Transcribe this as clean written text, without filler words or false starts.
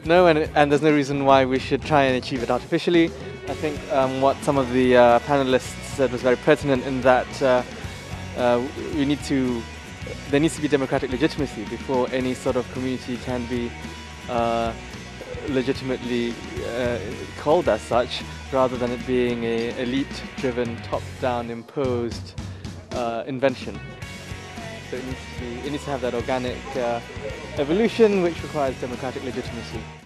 No, and there's no reason why we should try and achieve it artificially. I think what some of the panelists said was very pertinent in that there needs to be democratic legitimacy before any sort of community can be legitimately called as such, rather than it being a elite-driven, top-down imposed invention. So it needs to have that organic evolution which requires democratic legitimacy.